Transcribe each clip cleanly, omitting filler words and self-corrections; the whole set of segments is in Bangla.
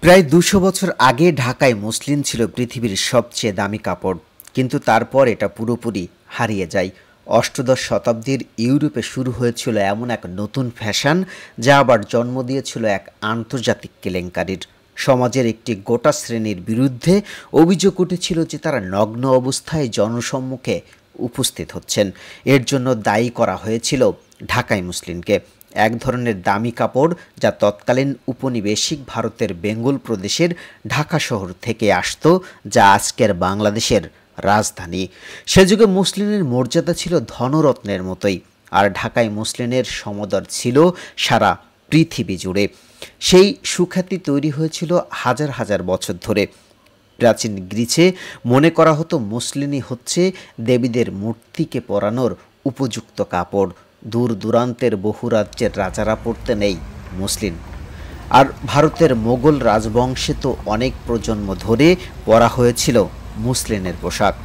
প্রায় ২০০ বছর আগে ঢাকায় মসলিন ছিল পৃথিবীর সবচেয়ে দামি কাপড়, কিন্তু তারপর এটা পুরোপুরি হারিয়ে যায়। অষ্টাদশ শতাব্দীর ইউরোপে শুরু হয়েছিল এমন এক নতুন ফ্যাশন, যা আবার জন্ম দিয়েছিল এক আন্তর্জাতিক কেলেঙ্কারির। সমাজের একটি গোটা শ্রেণীর বিরুদ্ধে অভিযোগ উঠেছিল যে তারা নগ্ন অবস্থায় জনসম্মুখে উপস্থিত হচ্ছেন। এর জন্য দায়ী করা হয়েছিল ঢাকাই মসলিনকে, এক ধরনের দামি কাপড় যা তৎকালীন উপনিবেশিক ভারতের বেঙ্গল প্রদেশের ঢাকা শহর থেকে আসতো, যা আজকের বাংলাদেশের রাজধানী। সে যুগে মসলিনের মর্যাদা ছিল ধনরত্নের মতোই, আর ঢাকাই মসলিনের সমদর ছিল সারা পৃথিবী জুড়ে। সেই সুখ্যাতি তৈরি হয়েছিল হাজার হাজার বছর ধরে। প্রাচীন গ্রিসে মনে করা হতো মসলিনই হচ্ছে দেবীদের মূর্তিকে পরানোর উপযুক্ত কাপড়। দূর দূরান্তের বহু রাজ্যের রাজারা পরতেন এই মসলিন, আর ভারতের মোগল রাজবংশে তো অনেক প্রজন্ম ধরে পরা হয়েছিল মসলিনের পোশাক।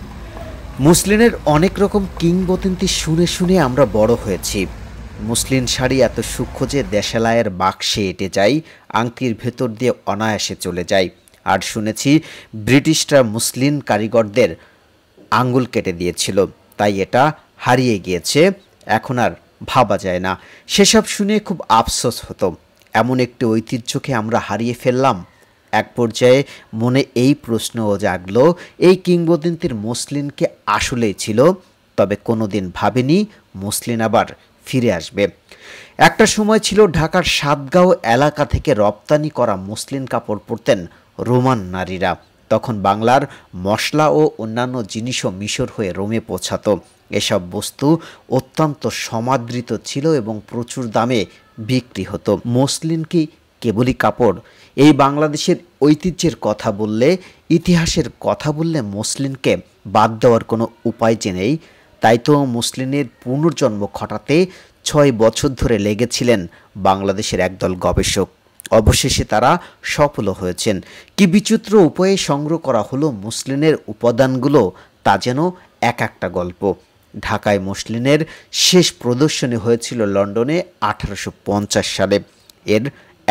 মসলিনের অনেক রকম কিংবদন্তি শুনে শুনে আমরা বড় হয়েছি। মসলিন শাড়ি এত সূক্ষ্ম যে দেশালায়ের বাক্সে এঁটে যায়, আংটির ভেতর দিয়ে অনায়াসে চলে যায়। আর শুনেছি ব্রিটিশরা মসলিন কারিগরদের আঙ্গুল কেটে দিয়েছিল, তাই এটা হারিয়ে গিয়েছে, এখন আর ভাবা যায় না। সেসব শুনে খুব আফসোস হতো, এমন একটি ঐতিহ্যকে আমরা হারিয়ে ফেললাম। এক পর্যায়ে মনে এই প্রশ্নও জাগলো, এই কিংবদন্তির মসলিনকে আসলেই ছিল, তবে কোনোদিন ভাবেনি মসলিন আবার ফিরে আসবে। একটা সময় ছিল ঢাকার সাতগাঁও এলাকা থেকে রপ্তানি করা মসলিন কাপড় পরতেন রোমান নারীরা। তখন বাংলার মশলা ও অন্যান্য জিনিসও মিশর হয়ে রোমে পৌঁছাতো। এসব বস্তু অত্যন্ত সমাদৃত ছিল এবং প্রচুর দামে বিক্রি হতো। মসলিন কি কেবলই কাপড়? এই বাংলাদেশের ঐতিহ্যের কথা বললে, ইতিহাসের কথা বললে মসলিনকে বাদ দেওয়ার কোনো উপায় যে নেই। তাই তো মসলিনের পুনর্জন্ম ঘটাতে ৬ বছর ধরে লেগেছিলেন বাংলাদেশের একদল গবেষক। অবশেষে তারা সফলও হয়েছেন। কি বিচিত্র উপায়ে সংগ্রহ করা হলো মসলিনের উপাদানগুলো, তা যেন এক একটা গল্প। ঢাকায় মসলিনের শেষ প্রদর্শনী হয়েছিল লন্ডনে 1850 সালে। এর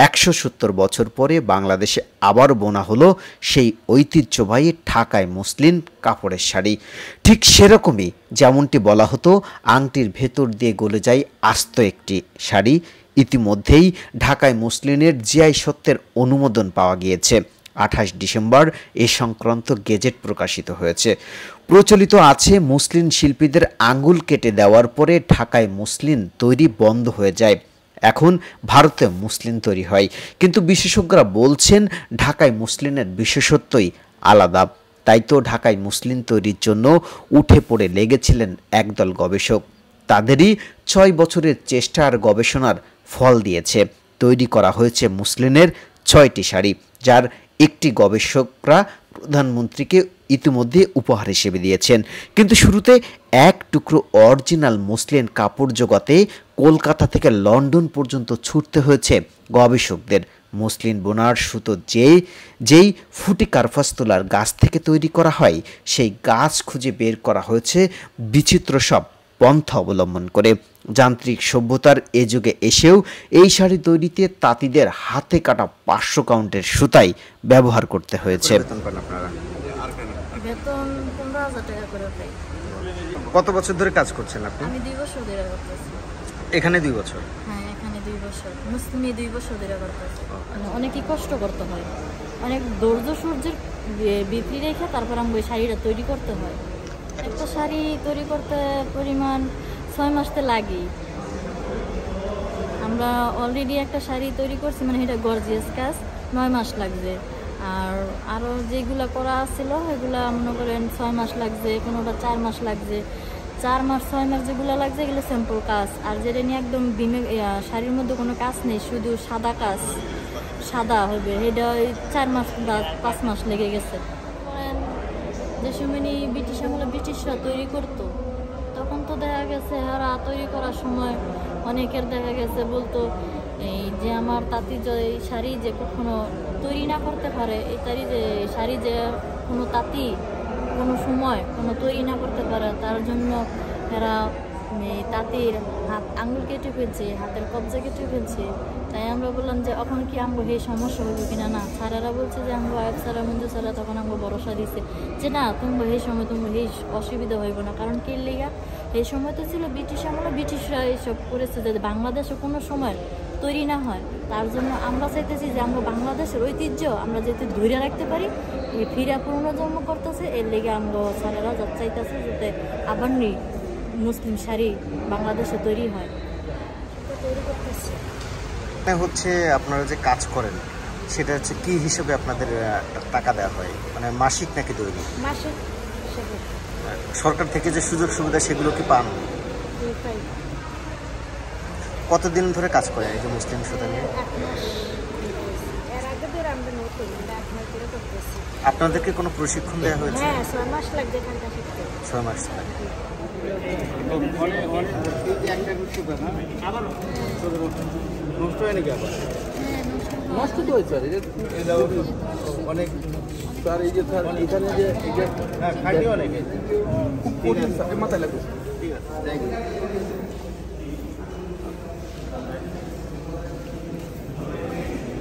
১৭০ বছর পরে বাংলাদেশে আবার বোনা হলো সেই ঐতিহ্যবাহী ঢাকায় মসলিন কাপড়ের শাড়ি। ঠিক সেরকমই, যেমনটি বলা হতো আংটির ভেতর দিয়ে গলে যায় আস্ত একটি শাড়ি। ইতিমধ্যেই ঢাকায় মসলিনের জিআই সত্ত্বের অনুমোদন পাওয়া গিয়েছে। ২৮ ডিসেম্বর এ সংক্রান্ত গেজেট প্রকাশিত হয়েছে। প্রচলিত আছে মসলিন শিল্পীদের আঙ্গুল কেটে দেওয়ার পরে ঢাকায় মসলিন তৈরি বন্ধ হয়ে যায়, এখন ভারতে মসলিন তৈরি হয়। কিন্তু বিশেষজ্ঞরা বলছেন ঢাকায় মসলিনের বিশেষত্বই আলাদা। তাই তো ঢাকায় মসলিন তৈরির জন্য উঠে পড়ে লেগেছিলেন একদল গবেষক। তাদেরই ৬ বছরের চেষ্টা আর গবেষণার ফল দিয়েছে। তৈরি করা হয়েছে মসলিনের ৬টি শাড়ি, যার একটি গবেষকরা প্রধানমন্ত্রীকে ইতিমধ্যে উপহার হিসেবে দিয়েছেন। কিন্তু শুরুতে এক টুকরো অরিজিনাল মসলিন কাপড় জোগাতে কলকাতা থেকে লন্ডন পর্যন্ত ছুটতে হয়েছে গবেষকদের। মসলিন বোনার সুতো যেই ফুটি কার্পাস তোলার গাছ থেকে তৈরি করা হয়, সেই গাছ খুঁজে বের করা হয়েছে বিচিত্র সব পন্থা অবলম্বন করে। যান্ত্রিক সভ্যতার এ যুগে এসেও এই শাড়ি তৈরিতে তাঁতিদের হাতে কাটা ৫০০ কাউন্টের সুতাই ব্যবহার করতে হয়েছে। কত বছর ধরে কাজ করছেন আপনি? আমি ২ বছর ধরে করতেছি। এখানে ২ বছর? হ্যাঁ, এখানে ২ বছর। মুসলিমে ২ বছর ধরে করতেছি। অনেকই কষ্ট করতে হয়, অনেক ধৈর্য সূর্যের বিক্রি রেখে তারপর আমি ওই শাড়িটা তৈরি করতে হয়। একটা শাড়ি তৈরি করতে পরিমাণ ৬ মাসতে লাগে। আমরা অলরেডি একটা শাড়ি তৈরি করছি, মানে এটা গর্জিয়াস কাজ, ৯ মাস লাগছে। আর আরও যেগুলো করা ছিল এগুলো মনে করেন ৬ মাস লাগছে, কোনোটা ৪ মাস লাগছে। ৪ মাস ৬ মাস যেগুলো লাগছে এগুলো সিম্পল কাজ। আর যেটা নিয়ে একদম শাড়ির মধ্যে কোনো কাজ নেই, শুধু সাদা কাজ, সাদা হবে, এটা ৪ মাস বা ৫ মাস লেগে গেছে। যে সময় ব্রিটিশ আমলে ব্রিটিশরা তৈরি করতো, তখন তো দেখা গেছে এরা তৈরি করার সময় অনেকের দেখা গেছে বলতো এই যে আমার তাঁতি যে শাড়ি যে কখনো তৈরি না করতে পারে, এই শাড়ি যে কোনো তাঁতি কোনো সময় কোনো তৈরি না করতে পারে, তার জন্য এরা তাঁতির হাত আঙুল কেটে ফেলছে, হাতের কবজা কেটে ফেলছে। তাই আমরা বললাম যে এখন কি আমগো এই সমস্যা হইব কিনা। না, স্যারেরা বলছে যে আমগো আয়ব স্যারা মঞ্জু স্যারা তখন আমগো ভরসা দিছে যে না তোমরা এই সময় তোমরা এই অসুবিধা হইব না। কারণ কি লেগা এই সময় তো ছিল ব্রিটিশ আমলে, ব্রিটিশরা এইসব করেছে যে বাংলাদেশে কোনো সময় তৈরি না হয়। তার জন্য আমরা চাইতেছি যে আমরা বাংলাদেশের ঐতিহ্য আমরা যাতে ধরে রাখতে পারি, এই ফিরা পুনর্জন্ম করতেছে। এর লেগে আমরা স্যারেরা যা চাইতেছে যাতে আবার মুসলিম শাড়ি বাংলাদেশে তৈরি হয়, তৈরি করতেছে। হচ্ছে আপনারা যে কাজ করেন সেটা হচ্ছে কি হিসেবে আপনাদের টাকা দেওয়া হয়, মানে মাসিক নাকি দৈনিক? মাসিক হিসেবে। সরকার থেকে যে সুযোগ সুবিধা সেগুলো কি পান? কতদিন ধরে কাজ করেন এই যে মুসলিম সুতা নিয়ে? আপনাদেরকে কোনো প্রশিক্ষণ দেওয়া হয়েছে? হ্যাঁ, 6 মাস লাগবে এখানটা শিখতে। 6 মাস লাগে। নষ্ট তো হয়েছে অনেক স্যার। এই যে স্যার এখানে যে মাথায় লাগবে। ঠিক আছে।